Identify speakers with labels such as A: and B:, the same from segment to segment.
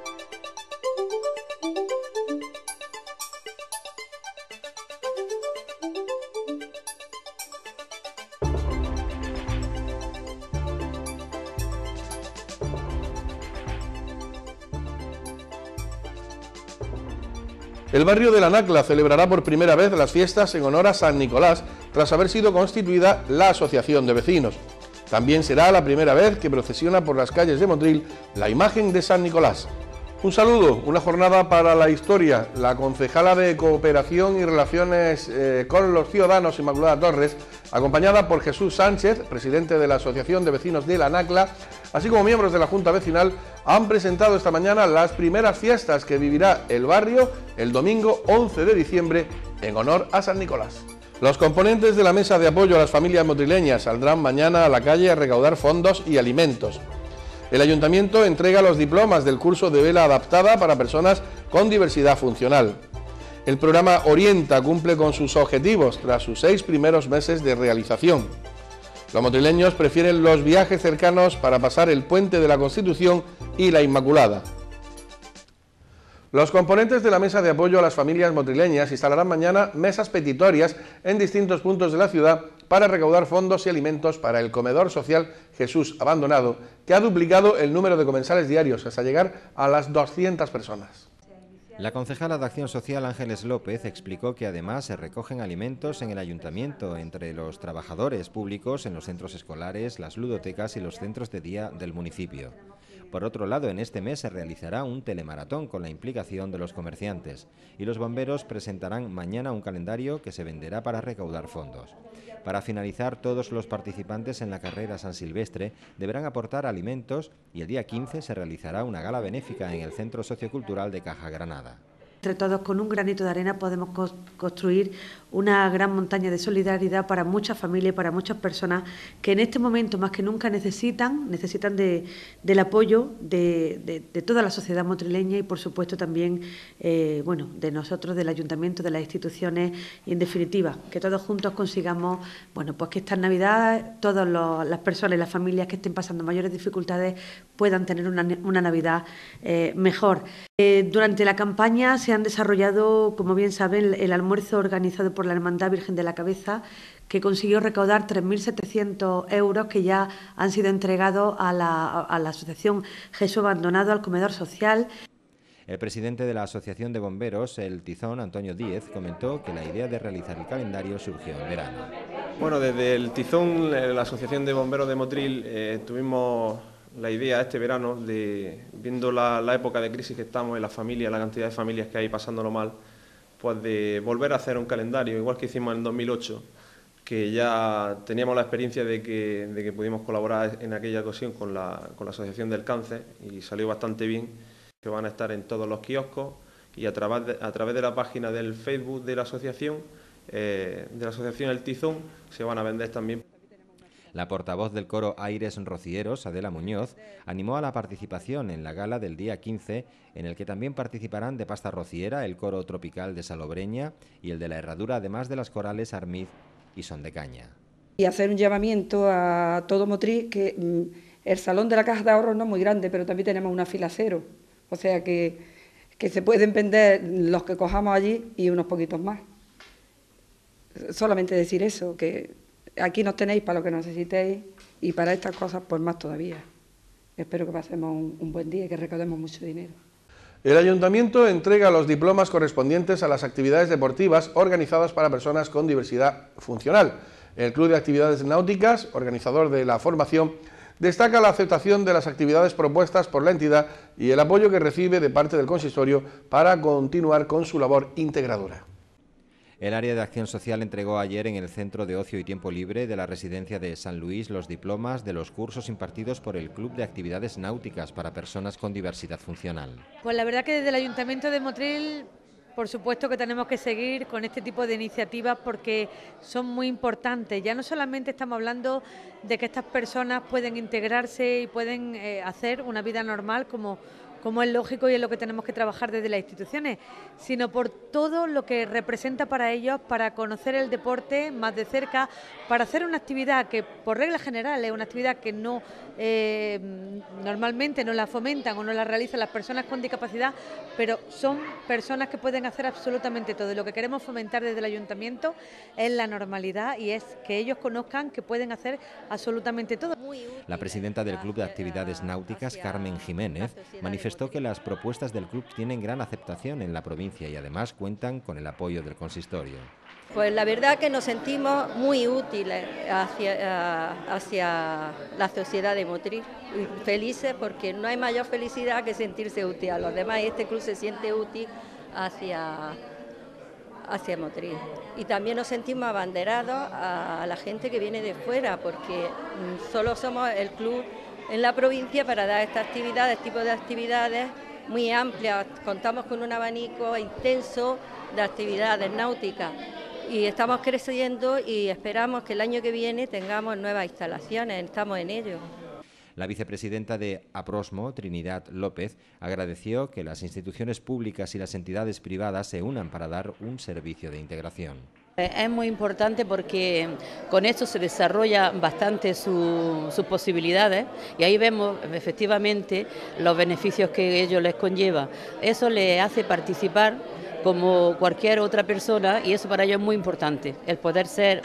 A: El barrio de La Nacla celebrará por primera vez las fiestas en honor a San Nicolás, tras haber sido constituida la Asociación de Vecinos. También será la primera vez que procesiona por las calles de Motril la imagen de San Nicolás. Un saludo, una jornada para la historia. La concejala de Cooperación y Relaciones con los Ciudadanos, Inmaculada Torres, acompañada por Jesús Sánchez, presidente de la Asociación de Vecinos de La Nacla, así como miembros de la Junta Vecinal, han presentado esta mañana las primeras fiestas que vivirá el barrio el domingo 11 de diciembre en honor a San Nicolás. Los componentes de la Mesa de Apoyo a las Familias Motrileñas saldrán mañana a la calle a recaudar fondos y alimentos. El Ayuntamiento entrega los diplomas del curso de vela adaptada para personas con diversidad funcional. El programa Orienta cumple con sus objetivos tras sus 6 primeros meses de realización. Los motrileños prefieren los viajes cercanos para pasar el puente de la Constitución y la Inmaculada. Los componentes de la Mesa de Apoyo a las Familias Motrileñas instalarán mañana mesas petitorias en distintos puntos de la ciudad para recaudar fondos y alimentos para el comedor social Jesús Abandonado, que ha duplicado el número de comensales diarios hasta llegar a las 200 personas.
B: La concejala de Acción Social Ángeles López explicó que además se recogen alimentos en el ayuntamiento entre los trabajadores públicos en los centros escolares, las ludotecas y los centros de día del municipio. Por otro lado, en este mes se realizará un telemaratón con la implicación de los comerciantes y los bomberos presentarán mañana un calendario que se venderá para recaudar fondos. Para finalizar, todos los participantes en la carrera San Silvestre deberán aportar alimentos y el día 15 se realizará una gala benéfica en el Centro Sociocultural de Caja Granada.
C: Entre todos, con un granito de arena, podemos construir una gran montaña de solidaridad para muchas familias y para muchas personas que en este momento más que nunca necesitan del apoyo de toda la sociedad motrileña y, por supuesto, también de nosotros, del ayuntamiento, de las instituciones y, en definitiva, que todos juntos consigamos pues que estas Navidades todas las personas y las familias que estén pasando mayores dificultades puedan tener una Navidad mejor. Durante la campaña se han desarrollado, como bien saben, el almuerzo organizado por la Hermandad Virgen de la Cabeza, que consiguió recaudar 3.700 euros que ya han sido entregados a la Asociación Jesús Abandonado, al comedor social.
B: El presidente de la Asociación de Bomberos, el Tizón, Antonio Díez, comentó que la idea de realizar el calendario surgió en verano.
D: Bueno, desde el Tizón, la Asociación de Bomberos de Motril, tuvimos la idea este verano de, viendo la época de crisis que estamos en las familias, la cantidad de familias que hay pasándolo mal, pues de volver a hacer un calendario, igual que hicimos en el 2008, que ya teníamos la experiencia de que pudimos colaborar en aquella ocasión con la Asociación del Cáncer y salió bastante bien, que van a estar en todos los kioscos y a través de la página del Facebook de la Asociación El Tizón, se van a vender también.
B: La portavoz del coro Aires Rocieros, Adela Muñoz, animó a la participación en la gala del día 15, en el que también participarán de Pasta Rociera, el coro tropical de Salobreña y el de la Herradura, además de las corales Armiz y Son de Caña.
E: Y hacer un llamamiento a todo Motril, que el salón de la Caja de Ahorros no es muy grande, pero también tenemos una fila cero, o sea que se pueden vender los que cojamos allí y unos poquitos más. Solamente decir eso, que aquí nos tenéis para lo que necesitéis y para estas cosas pues más todavía. Espero que pasemos un buen día y que recaudemos mucho dinero.
A: El Ayuntamiento entrega los diplomas correspondientes a las actividades deportivas organizadas para personas con diversidad funcional. El Club de Actividades Náuticas, organizador de la formación, destaca la aceptación de las actividades propuestas por la entidad y el apoyo que recibe de parte del consistorio para continuar con su labor integradora.
B: El área de acción social entregó ayer en el Centro de Ocio y Tiempo Libre de la Residencia de San Luis los diplomas de los cursos impartidos por el Club de Actividades Náuticas para personas con diversidad funcional.
F: Pues la verdad que desde el Ayuntamiento de Motril, por supuesto que tenemos que seguir con este tipo de iniciativas porque son muy importantes. Ya no solamente estamos hablando de que estas personas pueden integrarse y pueden hacer una vida normal como como es lógico y es lo que tenemos que trabajar desde las instituciones, sino por todo lo que representa para ellos, para conocer el deporte más de cerca, para hacer una actividad que por regla general es una actividad que no normalmente no la fomentan o no la realizan las personas con discapacidad, pero son personas que pueden hacer absolutamente todo. Y lo que queremos fomentar desde el Ayuntamiento es la normalidad y es que ellos conozcan que pueden hacer absolutamente todo.
B: La presidenta del Club de Actividades Náuticas, Carmen Jiménez, manifestó que las propuestas del club tienen gran aceptación en la provincia y además cuentan con el apoyo del consistorio.
G: Pues la verdad que nos sentimos muy útiles hacia la sociedad de Motril, felices porque no hay mayor felicidad que sentirse útil a los demás y este club se siente útil hacia Motril. Y también nos sentimos abanderados a la gente que viene de fuera porque solo somos el club en la provincia para dar estas actividades, tipo de actividades muy amplias. Contamos con un abanico intenso de actividades náuticas. Y estamos creciendo y esperamos que el año que viene tengamos nuevas instalaciones, estamos en ello.
B: La vicepresidenta de Aprosmo, Trinidad López, agradeció que las instituciones públicas y las entidades privadas se unan para dar un servicio de integración.
H: Es muy importante porque con esto se desarrolla bastante sus posibilidades y ahí vemos efectivamente los beneficios que ello les conlleva. Eso les hace participar como cualquier otra persona y eso para ellos es muy importante, el poder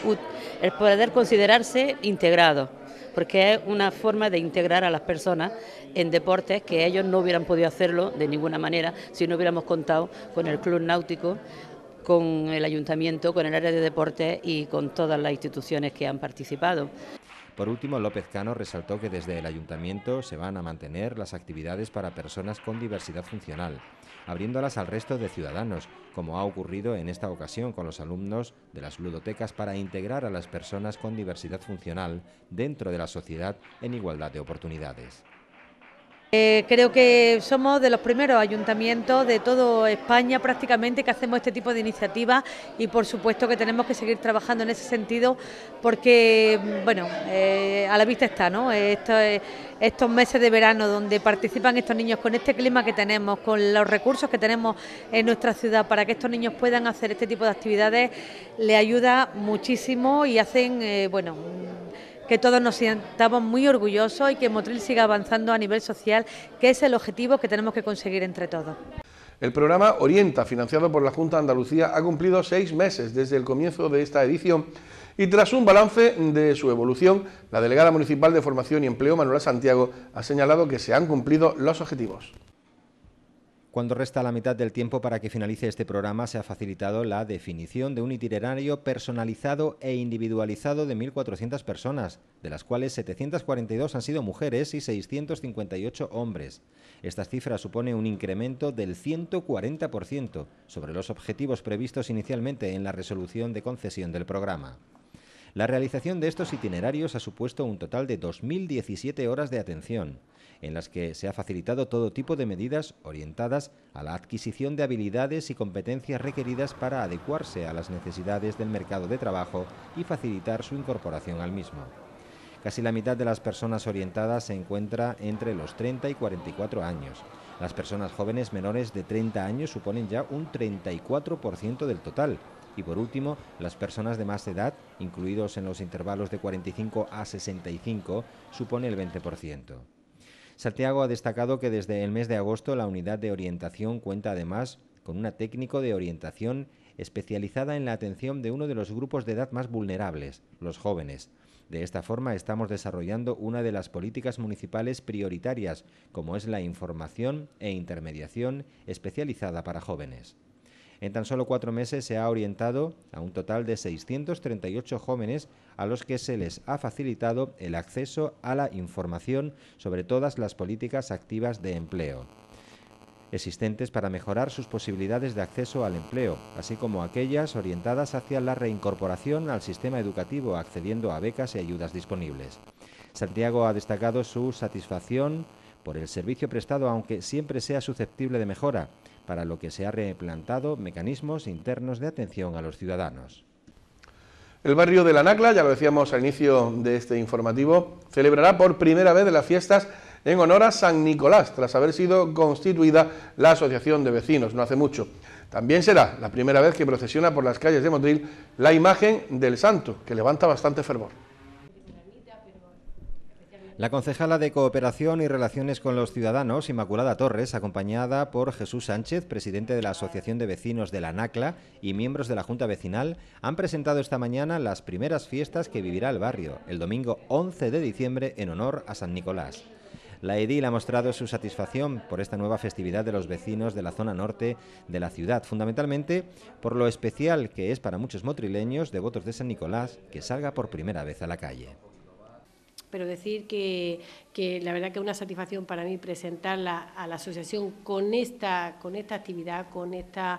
H: considerarse integrados, porque es una forma de integrar a las personas en deportes que ellos no hubieran podido hacerlo de ninguna manera si no hubiéramos contado con el Club Náutico, con el Ayuntamiento, con el área de deportes y con todas las instituciones que han participado.
B: Por último, López Cano resaltó que desde el Ayuntamiento se van a mantener las actividades para personas con diversidad funcional, abriéndolas al resto de ciudadanos, como ha ocurrido en esta ocasión con los alumnos de las ludotecas para integrar a las personas con diversidad funcional dentro de la sociedad en igualdad de oportunidades.
F: Creo que somos de los primeros ayuntamientos de toda España prácticamente que hacemos este tipo de iniciativas y por supuesto que tenemos que seguir trabajando en ese sentido porque, bueno, a la vista está, ¿no? Estos meses de verano donde participan estos niños con este clima que tenemos, con los recursos que tenemos en nuestra ciudad para que estos niños puedan hacer este tipo de actividades, le ayuda muchísimo y hacen, bueno, que todos nos sintamos muy orgullosos y que Motril siga avanzando a nivel social, que es el objetivo que tenemos que conseguir entre todos.
A: El programa Orienta, financiado por la Junta de Andalucía, ha cumplido 6 meses desde el comienzo de esta edición y tras un balance de su evolución, la delegada municipal de Formación y Empleo, Manuela Santiago, ha señalado que se han cumplido los objetivos.
B: Cuando resta la mitad del tiempo para que finalice este programa, se ha facilitado la definición de un itinerario personalizado e individualizado de 1.400 personas, de las cuales 742 han sido mujeres y 658 hombres. Estas cifras suponen un incremento del 140% sobre los objetivos previstos inicialmente en la resolución de concesión del programa. La realización de estos itinerarios ha supuesto un total de 2.017 horas de atención, en las que se ha facilitado todo tipo de medidas orientadas a la adquisición de habilidades y competencias requeridas para adecuarse a las necesidades del mercado de trabajo y facilitar su incorporación al mismo. Casi la mitad de las personas orientadas se encuentra entre los 30 y 44 años. Las personas jóvenes menores de 30 años suponen ya un 34% del total. Y por último, las personas de más edad, incluidos en los intervalos de 45 a 65, supone el 20%. Santiago ha destacado que desde el mes de agosto la unidad de orientación cuenta además con una técnico de orientación especializada en la atención de uno de los grupos de edad más vulnerables, los jóvenes. De esta forma estamos desarrollando una de las políticas municipales prioritarias, como es la información e intermediación especializada para jóvenes. En tan solo 4 meses se ha orientado a un total de 638 jóvenes a los que se les ha facilitado el acceso a la información sobre todas las políticas activas de empleo existentes para mejorar sus posibilidades de acceso al empleo, así como aquellas orientadas hacia la reincorporación al sistema educativo, accediendo a becas y ayudas disponibles. Santiago ha destacado su satisfacción por el servicio prestado, aunque siempre sea susceptible de mejora, para lo que se ha replantado mecanismos internos de atención a los ciudadanos.
A: El barrio de La Nacla, ya lo decíamos al inicio de este informativo, celebrará por primera vez las fiestas en honor a San Nicolás, tras haber sido constituida la Asociación de Vecinos no hace mucho. También será la primera vez que procesiona por las calles de Motril la imagen del santo, que levanta bastante fervor.
B: La concejala de Cooperación y Relaciones con los Ciudadanos, Inmaculada Torres, acompañada por Jesús Sánchez, presidente de la Asociación de Vecinos de la ANACLA y miembros de la Junta Vecinal, han presentado esta mañana las primeras fiestas que vivirá el barrio, el domingo 11 de diciembre, en honor a San Nicolás. La edil ha mostrado su satisfacción por esta nueva festividad de los vecinos de la zona norte de la ciudad, fundamentalmente por lo especial que es para muchos motrileños devotos de San Nicolás que salga por primera vez a la calle.
I: Pero decir que la verdad que es una satisfacción para mí presentarla a la asociación con esta actividad, con esta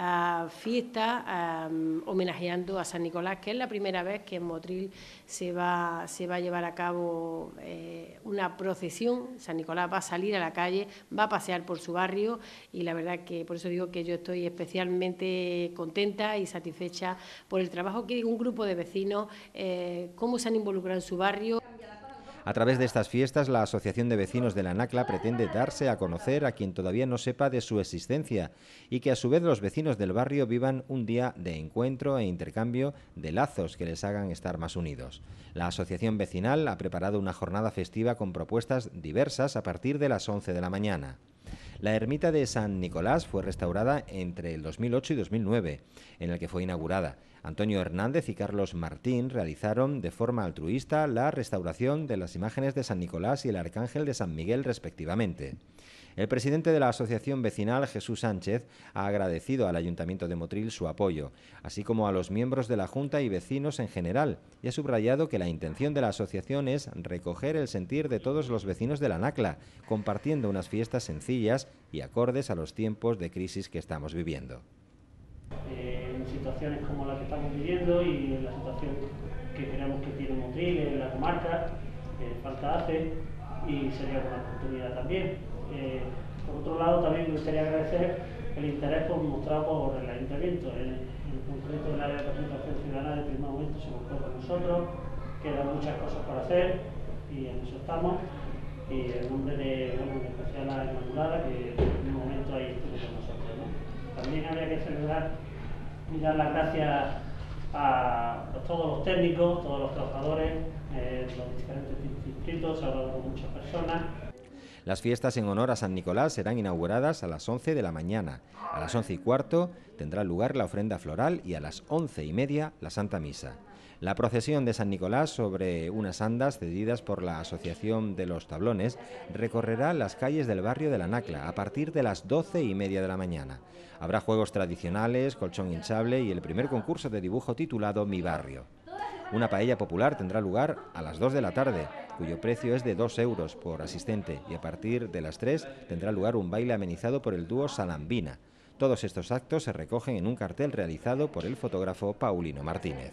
I: fiesta, homenajeando a San Nicolás, que es la primera vez que en Motril se va a llevar a cabo una procesión. San Nicolás va a salir a la calle, va a pasear por su barrio, y la verdad que por eso digo que yo estoy especialmente contenta y satisfecha por el trabajo que un grupo de vecinos, cómo se han involucrado en su barrio.
B: A través de estas fiestas, la Asociación de Vecinos de la ANACLA pretende darse a conocer a quien todavía no sepa de su existencia y que a su vez los vecinos del barrio vivan un día de encuentro e intercambio de lazos que les hagan estar más unidos. La Asociación Vecinal ha preparado una jornada festiva con propuestas diversas a partir de las 11 de la mañana. La ermita de San Nicolás fue restaurada entre el 2008 y 2009, en el que fue inaugurada. Antonio Hernández y Carlos Martín realizaron de forma altruista la restauración de las imágenes de San Nicolás y el Arcángel de San Miguel, respectivamente. El presidente de la Asociación Vecinal, Jesús Sánchez, ha agradecido al Ayuntamiento de Motril su apoyo, así como a los miembros de la Junta y vecinos en general, y ha subrayado que la intención de la asociación es recoger el sentir de todos los vecinos de la ANACLA, compartiendo unas fiestas sencillas y acordes a los tiempos de crisis que estamos viviendo.
J: En situaciones como la que estamos viviendo y en la situación que creemos que tiene Motril en la comarca, falta hace, y sería una oportunidad también. Por otro lado, también me gustaría agradecer el interés mostrado por el Ayuntamiento, en concreto el área de participación ciudadana. De primer momento se mostró con nosotros, quedan muchas cosas por hacer y en eso estamos, y en nombre de, en especial a Inmaculada, que en un momento ahí estuvo con nosotros, ¿no? También habría que celebrar y dar las gracias a todos los técnicos, todos los trabajadores, los diferentes distritos. Se ha hablado con muchas personas.
B: Las fiestas en honor a San Nicolás serán inauguradas a las 11 de la mañana. A las 11:15 tendrá lugar la ofrenda floral y a las 11:30 la Santa Misa. La procesión de San Nicolás, sobre unas andas cedidas por la Asociación de los Tablones, recorrerá las calles del barrio de la ANACLA a partir de las 12:30 de la mañana. Habrá juegos tradicionales, colchón hinchable y el primer concurso de dibujo titulado Mi Barrio. Una paella popular tendrá lugar a las 2 de la tarde, cuyo precio es de 2 euros por asistente, y a partir de las 3 tendrá lugar un baile amenizado por el dúo Salambina. Todos estos actos se recogen en un cartel realizado por el fotógrafo Paulino Martínez.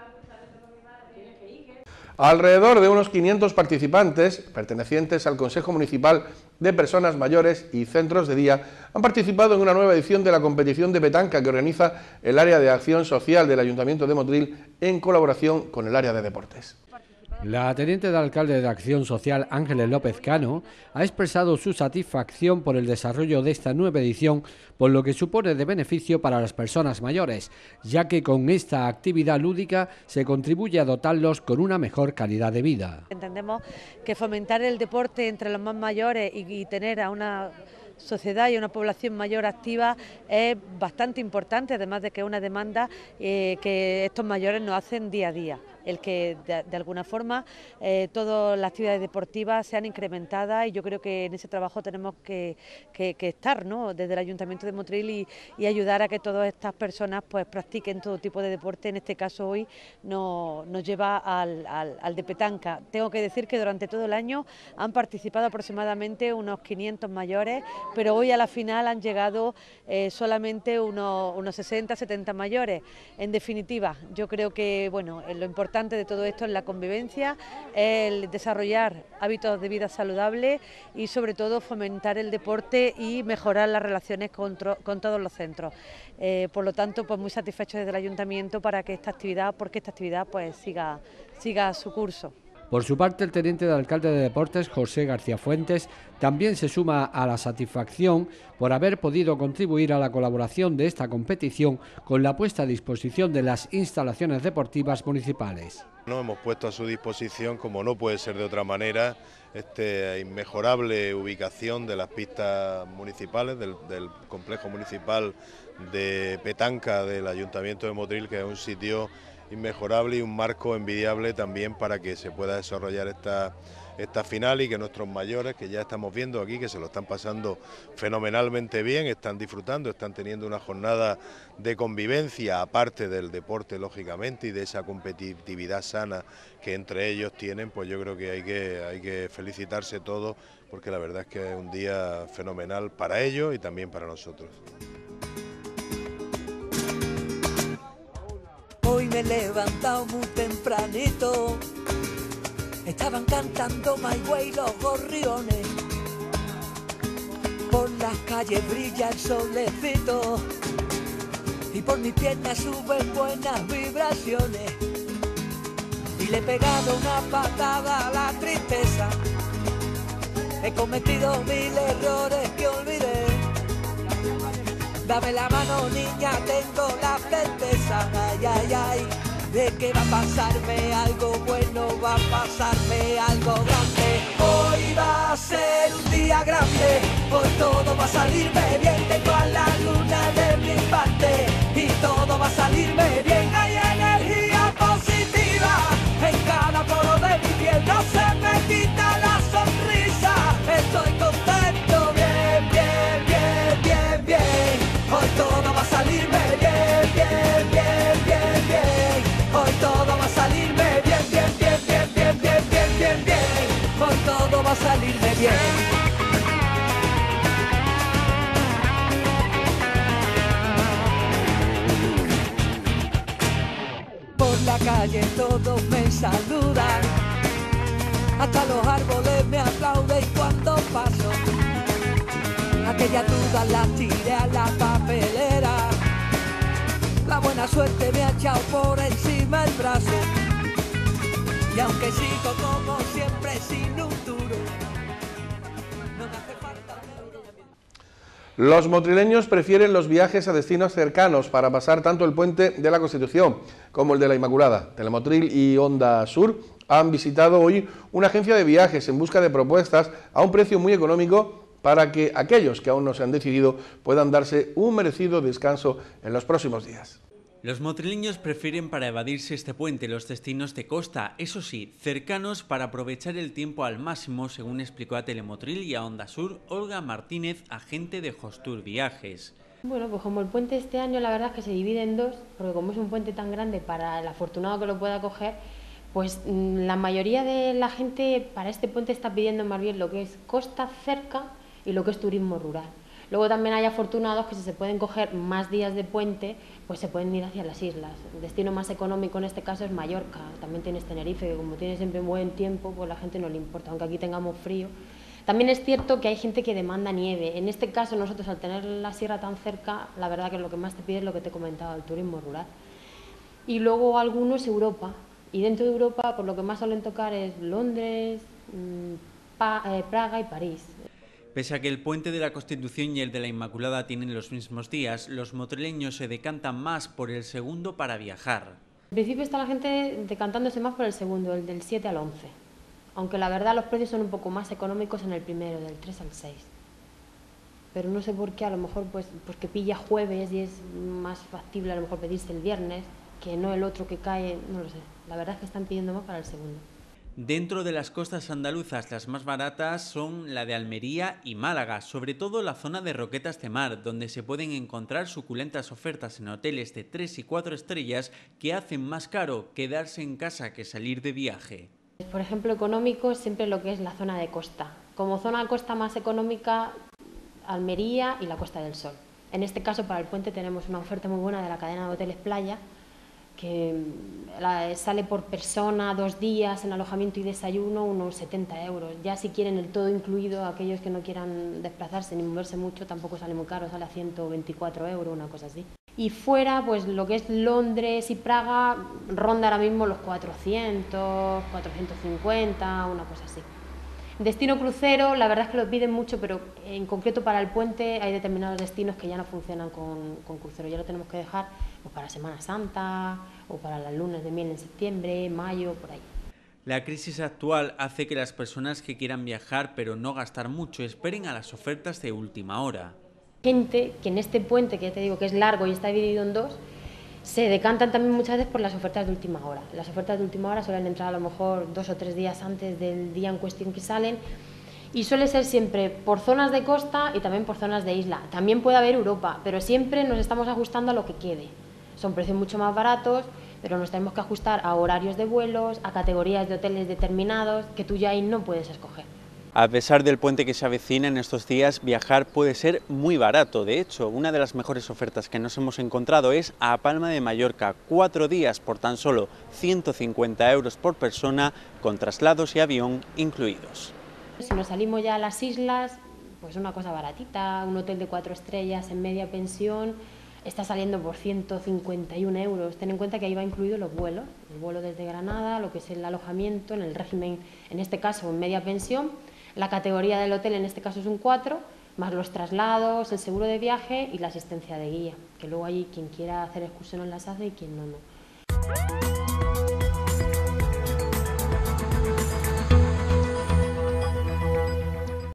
A: Alrededor de unos 500 participantes, pertenecientes al Consejo Municipal de Personas Mayores y Centros de Día, han participado en una nueva edición de la competición de petanca que organiza el área de acción social del Ayuntamiento de Motril en colaboración con el área de deportes.
K: La teniente de alcalde de Acción Social, Ángeles López Cano, ha expresado su satisfacción por el desarrollo de esta nueva edición, por lo que supone de beneficio para las personas mayores, ya que con esta actividad lúdica se contribuye a dotarlos con una mejor calidad de vida.
F: Entendemos que fomentar el deporte entre los más mayores y tener a una sociedad y una población mayor activa es bastante importante, además de que es una demanda que estos mayores nos hacen día a día. El que de alguna forma todas las actividades deportivas sean incrementadas, y yo creo que en ese trabajo tenemos que estar, ¿no?, desde el Ayuntamiento de Motril y ayudar a que todas estas personas pues practiquen todo tipo de deporte. En este caso hoy nos lleva al de petanca. Tengo que decir que durante todo el año han participado aproximadamente unos 500 mayores, pero hoy a la final han llegado solamente unos 60, 70 mayores. En definitiva, yo creo que bueno, lo importante de todo esto es la convivencia, el desarrollar hábitos de vida saludables y sobre todo fomentar el deporte y mejorar las relaciones con todos los centros. Por lo tanto, pues muy satisfechos desde el Ayuntamiento porque esta actividad pues siga su curso.
K: Por su parte, el teniente de alcalde de Deportes, José García Fuentes, también se suma a la satisfacción por haber podido contribuir a la colaboración de esta competición con la puesta a disposición de las instalaciones deportivas municipales.
L: Hemos puesto a su disposición, como no puede ser de otra manera, esta inmejorable ubicación de las pistas municipales, del complejo municipal de petanca del Ayuntamiento de Motril, que es un sitio inmejorable y un marco envidiable también para que se pueda desarrollar esta final y que nuestros mayores, que ya estamos viendo aquí, que se lo están pasando fenomenalmente bien, están disfrutando, están teniendo una jornada de convivencia, aparte del deporte, lógicamente, y de esa competitividad sana que entre ellos tienen, pues yo creo que hay que felicitarse todos, porque la verdad es que es un día fenomenal para ellos y también para nosotros.
M: Hoy me he levantado muy tempranito, estaban cantando My Way los gorriones, por las calles brilla el solecito y por mis piernas suben buenas vibraciones, y le he pegado una patada a la tristeza, he cometido 1000 errores que olvidé. Dame la mano, niña, tengo la certeza, ay, ay, ay, de que va a pasarme algo bueno, va a pasarme algo grande. Hoy va a ser un día grande, hoy todo va a salirme bien, tengo a la luna de mi parte y todo va a salirme bien. Hay energía positiva en cada poro de mi piel, no se me quita la sonrisa, estoy contento, bien, bien, bien, bien, bien. Hoy todo va a salirme bien, bien, bien, bien, bien. Hoy todo va a salirme bien, bien, bien, bien, bien, bien, bien, bien, bien. Hoy todo va a salirme bien. Por la calle todos me saludan, hasta los árboles me aplauden cuando paso. Aquellas dudas las tiré a la papelera, la buena suerte me ha echado por encima el brazo, y aunque sigo como siempre sin un duro, no me hace falta un euro.
A: Los motrileños prefieren los viajes a destinos cercanos para pasar tanto el puente de la Constitución como el de la Inmaculada. Telemotril y Onda Sur han visitado hoy una agencia de viajes en busca de propuestas a un precio muy económico para que aquellos que aún no se han decidido puedan darse un merecido descanso en los próximos días.
N: Los motrileños prefieren para evadirse este puente los destinos de costa, eso sí, cercanos para aprovechar el tiempo al máximo, según explicó a Telemotril y a Onda Sur Olga Martínez, agente de Hostur Viajes.
O: Bueno, pues como el puente este año la verdad es que se divide en dos, porque como es un puente tan grande para el afortunado que lo pueda coger, pues la mayoría de la gente para este puente está pidiendo más bien lo que es costa cerca y lo que es turismo rural. Luego también hay afortunados que si se pueden coger más días de puente, pues se pueden ir hacia las islas. El destino más económico en este caso es Mallorca, también tienes Tenerife, que como tiene siempre buen tiempo, pues la gente no le importa, aunque aquí tengamos frío. También es cierto que hay gente que demanda nieve. En este caso nosotros al tener la sierra tan cerca, la verdad que lo que más te pide es lo que te he comentado, el turismo rural. Y luego algunos Europa, y dentro de Europa por lo que más suelen tocar es Londres, Praga y París.
N: Pese a que el puente de la Constitución y el de la Inmaculada tienen los mismos días, los motrileños se decantan más por el segundo para viajar.
O: En principio está la gente decantándose más por el segundo, el del 7 al 11. Aunque la verdad los precios son un poco más económicos en el primero, del 3 al 6. Pero no sé por qué, a lo mejor pues que pilla jueves y es más factible a lo mejor pedirse el viernes, que no el otro que cae, no lo sé. La verdad es que están pidiendo más para el segundo.
N: Dentro de las costas andaluzas, las más baratas son la de Almería y Málaga, sobre todo la zona de Roquetas de Mar, donde se pueden encontrar suculentas ofertas en hoteles de 3 y 4 estrellas que hacen más caro quedarse en casa que salir de viaje.
O: Por ejemplo, económico siempre lo que es la zona de costa. Como zona de costa más económica, Almería y la Costa del Sol. En este caso, para el puente tenemos una oferta muy buena de la cadena de hoteles Playa, que sale por persona 2 días en alojamiento y desayuno unos 70 euros. Ya si quieren el todo incluido, aquellos que no quieran desplazarse ni moverse mucho, tampoco sale muy caro, sale a 124 euros, una cosa así. Y fuera, pues lo que es Londres y Praga ronda ahora mismo los 400, 450, una cosa así. Destino crucero, la verdad es que lo piden mucho, pero en concreto para el puente hay determinados destinos que ya no funcionan con crucero, ya lo tenemos que dejar pues, para Semana Santa o para las lunas de miel en septiembre, mayo, por ahí.
N: La crisis actual hace que las personas que quieran viajar pero no gastar mucho esperen a las ofertas de última hora.
O: Gente que en este puente, que ya te digo que es largo y está dividido en dos, se decantan también muchas veces por las ofertas de última hora. Las ofertas de última hora suelen entrar a lo mejor 2 o 3 días antes del día en cuestión que salen y suele ser siempre por zonas de costa y también por zonas de isla. También puede haber Europa, pero siempre nos estamos ajustando a lo que quede. Son precios mucho más baratos, pero nos tenemos que ajustar a horarios de vuelos, a categorías de hoteles determinados que tú ya ahí no puedes escoger.
N: A pesar del puente que se avecina en estos días, viajar puede ser muy barato. De hecho, una de las mejores ofertas que nos hemos encontrado es a Palma de Mallorca, 4 días por tan solo 150 € por persona, con traslados y avión incluidos.
O: Si nos salimos ya a las islas, pues una cosa baratita, un hotel de 4 estrellas en media pensión, está saliendo por 151 €. Ten en cuenta que ahí va incluido los vuelos, el vuelo desde Granada, lo que es el alojamiento en el régimen, en este caso en media pensión. La categoría del hotel en este caso es un 4, más los traslados, el seguro de viaje y la asistencia de guía, que luego allí quien quiera hacer excursiones las hace y quien no.